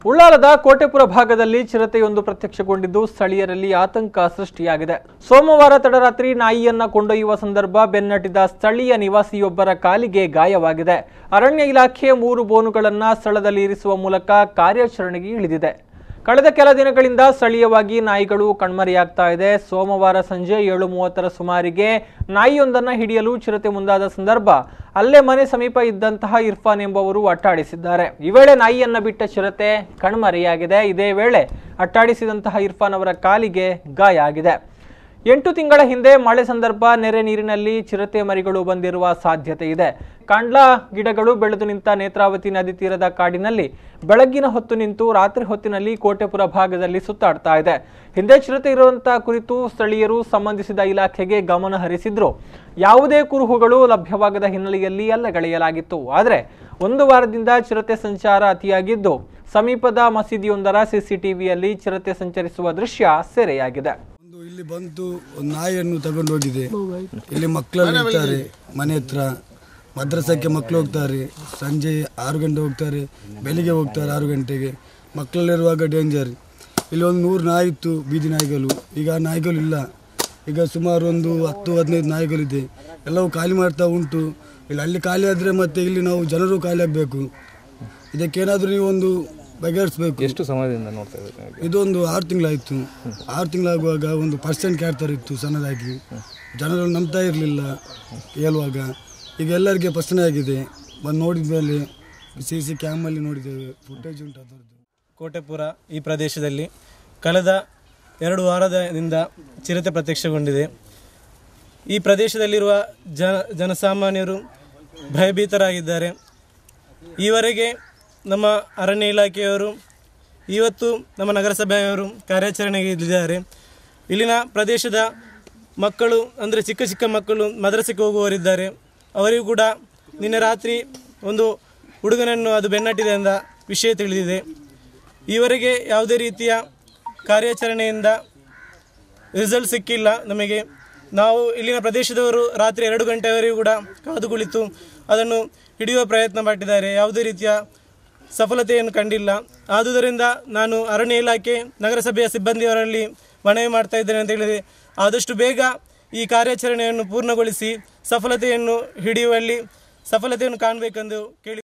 ಉಳ್ಳಾಲದ ಕೋಟೆಪುರ ಭಾಗದಲ್ಲಿ ಚಿರತೆಯೊಂದು ಪ್ರತ್ಯಕ್ಷಗೊಂಡಿದ್ದು ಸ್ಥಳೀಯರಲ್ಲಿ ಆತಂಕ ಸೃಷ್ಟಿಯಾಗಿದೆ. ಸೋಮವಾರ ತಡರಾತ್ರಿ ನಾಯಿಯನ್ನ ಕೊಂಡೊಯ್ಯುವ ಸಂದರ್ಭ ಬೆನ್ನಟ್ಟಿದ ಸ್ಥಳೀಯ ನಿವಾಸಿಯೊಬ್ಬರ ಕಾಲಿಗೆ ಗಾಯವಾಗಿದೆ. ಅರಣ್ಯ ಇಲಾಖೆ 3 ಬೋನುಗಳನ್ನು ಸ್ಥಳದಲ್ಲಿ ಇರಿಸುವ ಮೂಲಕ ಕಾರ್ಯಾಚರಣೆಗೆ ಇಳಿದಿದೆ. ಕಳೆದ ಕೆಲ ದಿನಗಳಿಂದ ಸ್ಥಳೀಯವಾಗಿ ನಾಯಿಗಳು ಕಣ್ಮರೆಯಾಗ್ತಾ ಇದೆ. ಸೋಮವಾರ ಸಂಜೆ 7:30ರ ಸುಮಾರಿಗೆ ನಾಯಿಯೊಂದನ್ನು ಹಿಡಿಯಲು ಚಿರತೆ ಮುಂದಾದ ಸಂದರ್ಭ ಅಲ್ಲೇ ಮನೆ ಸಮೀಪ ಇದ್ದಂತಹ ಇರ್ಫಾನ್ ಎಂಬುವರು ಅಟ್ಟಾಡಿಸಿದ್ದಾರೆ. ಈ ವೇಳೆ ನಾಯಿಯನ್ನ ಬಿಟ್ಟ ಚಿರತೆ ಕಣ್ಮರೆಯಾಗಿದೆ. ಇದೇ ವೇಳೆ ಅಟ್ಟಾಡಿಸಿದಂತಹ ಇರ್ಫಾನ್ ಅವರ ಕಾಲಿಗೆ ಗಾಯ ಆಗಿದೆ. 8 ತಿಂಗಳ ಹಿಂದೆ ಮಳೆ ಸಂದರ್ಭ ನೆರೆ ನೀರಿನಲ್ಲಿ ಚಿರತೆ ಮರಿಗಳು ಬಂದಿರುವ ಸಾಧ್ಯತೆ ಇದೆ. ಕಾಂಡ್ಲಾ ಗಿಡಗಳು ಬೆಳೆದು ನಿಂತ ನೇತ್ರಾವತಿ ನದಿ ತೀರದ ಕಾಡಿನಲ್ಲಿ ಬೆಳಗ್ಗಿನ ಹೊತ್ತು ನಿಂತು ರಾತ್ರಿ ಹೊತ್ತಿನಲ್ಲಿ ಕೋಟೆಪುರ ಭಾಗದಲ್ಲಿ ಸುತ್ತಾಡ್ತಾ ಇದೆ. ಹಿಂದೆ ಚಿರತೆ ಇರುವಂತಹ ಕುರಿತು ಸ್ಥಳೀಯರು ಸಂಬಂಧಿಸಿದ ಇಲಾಖೆಗೆ ಗಮನ ಹರಿಸಿದ್ರು. ಯಾವುದೇ ಕುರುಹುಗಳು ಲಭ್ಯವಾಗದ ಹಿನ್ನೆಲೆಯಲ್ಲಿ ಅಲ್ಲಗಳೆಯಲಾಗಿತ್ತು. ಆದರೆ 1 ವಾರದಿಂದ ಚಿರತೆ ಸಂಚಾರ ಅತಿಯಾಗಿದ್ದು ಸಮೀಪದ ಮಸೀದಿಯೊಂದರ ಸಿಸಿಟಿವಿಯಲ್ಲಿ ಚಿರತೆ ಸಂಚರಿಸುವ ದೃಶ್ಯ ಸೆರೆಯಾಗಿದೆ. ಇಲ್ಲಿ ಬಂತು ಒಂದು ನಾಯಿಯನ್ನು ತಗೊಂಡು ಹೋಗಿದೆ. ಇಲ್ಲಿ ಮಕ್ಕಳೆಲ್ಲ ಇರ್ತಾರೆ, ಮನೆ ಹತ್ರ ಮದ್ರಸಕ್ಕೆ ಮಕ್ಕಳು ಹೋಗ್ತಾರೆ, ಸಂಜೆ 6 ಗಂಟೆ ಹೋಗ್ತಾರೆ, ಬೆಳಿಗ್ಗೆ ಹೋಗ್ತಾರೆ 6 ಗಂಟೆಗೆ. ಮಕ್ಕಳಲ್ಲಿರುವಾಗ ಡೇಂಜರ್. ಇಲ್ಲಿ ಒಂದು 100 ನಾಯಿ ಇತ್ತು, ಬೀದಿ ನಾಯಿಗಳು. ಈಗ ನಾಯಿಗಳು ಇಲ್ಲ. ಈಗ ಸುಮಾರು ಒಂದು 10-15 ನಾಯಿಗಳಿದೆ. ಎಲ್ಲವೂ ಖಾಲಿ ಮಾಡ್ತಾ ಉಂಟು. ಇಲ್ಲಿ ಅಲ್ಲಿ ಖಾಲಿ ಆದರೆ ಮತ್ತೆ ಇಲ್ಲಿ ನಾವು ಜನರು ಖಾಲಿ ಆಗಬೇಕು. ಇದಕ್ಕೇನಾದರೂ ನೀವು ಒಂದು ಬಗೆಹರಿಸಬೇಕು. ಎಷ್ಟು ಸಮಯದಿಂದ ನೋಡ್ತಾ ಇದ್ದೀವಿ? ಇದೊಂದು 6 ತಿಂಗಳಾಯಿತು. 6 ತಿಂಗಳಾಗುವಾಗ ಒಂದು ಪರ್ಸೆಂಟ್ ಕ್ಯಾಡ್ತಾರೆ ಇತ್ತು ಸಣ್ಣದಾಗಿ. ಜನರು ನಂಬ್ತಾ ಇರಲಿಲ್ಲ ಹೇಳುವಾಗ. ಈಗ ಎಲ್ಲರಿಗೆ ಪರ್ಸನೆ ಆಗಿದೆ. ಬಂದು ನೋಡಿದ ಮೇಲೆ CC ಕ್ಯಾಮಲ್ಲಿ ನೋಡಿದ್ದೇವೆ, ಫುಟೇಜ್ ಉಂಟು ಅದರದ್ದು. ಕೋಟೆಪುರ ಈ ಪ್ರದೇಶದಲ್ಲಿ ಕಳೆದ 2 ವಾರದಿಂದ ಚಿರತೆ ಪ್ರತ್ಯಕ್ಷಗೊಂಡಿದೆ. ಈ ಪ್ರದೇಶದಲ್ಲಿರುವ ಜನಸಾಮಾನ್ಯರು ಭಯಭೀತರಾಗಿದ್ದಾರೆ. ಈವರೆಗೆ ನಮ್ಮ ಅರಣ್ಯ ಇಲಾಖೆಯವರು ಇವತ್ತು ನಮ್ಮ ನಗರಸಭೆಯವರು ಕಾರ್ಯಾಚರಣೆಗೆ ಇಲ್ಲಿದ್ದಾರೆ. ಇಲ್ಲಿನ ಪ್ರದೇಶದ ಮಕ್ಕಳು ಅಂದರೆ ಚಿಕ್ಕ ಮಕ್ಕಳು ಮದ್ರಸೆಗೆ ಹೋಗುವವರಿದ್ದಾರೆ. ಅವರಿಗೂ ಕೂಡ ನಿನ್ನೆ ರಾತ್ರಿ ಒಂದು ಹುಡುಗನನ್ನು ಅದು ಬೆನ್ನಟ್ಟಿದೆ ಎಂದ ವಿಷಯ ತಿಳಿದಿದೆ. ಈವರೆಗೆ ಯಾವುದೇ ರೀತಿಯ ಕಾರ್ಯಾಚರಣೆಯಿಂದ ರಿಸಲ್ಟ್ ಸಿಕ್ಕಿಲ್ಲ ನಮಗೆ. ನಾವು ಇಲ್ಲಿನ ಪ್ರದೇಶದವರು ರಾತ್ರಿ 2 ಗಂಟೆವರೆಗೂ ಕೂಡ ಕಾದು ಕುಳಿತು ಅದನ್ನು ಹಿಡಿಯುವ ಪ್ರಯತ್ನ ಪಟ್ಟಿದ್ದಾರೆ. ಯಾವುದೇ ರೀತಿಯ ಸಫಲತೆಯನ್ನು ಕಂಡಿಲ್ಲ. ಆದುದರಿಂದ ನಾನು ಅರಣ್ಯ ಇಲಾಖೆ ನಗರಸಭೆಯ ಸಿಬ್ಬಂದಿಯವರಲ್ಲಿ ಮನವಿ ಮಾಡ್ತಾ ಇದ್ದೇನೆ ಅಂತ ಹೇಳಿದೆ. ಆದಷ್ಟು ಬೇಗ ಈ ಕಾರ್ಯಾಚರಣೆಯನ್ನು ಪೂರ್ಣಗೊಳಿಸಿ ಸಫಲತೆಯನ್ನು ಕಾಣಬೇಕೆಂದು ಕೇಳಿ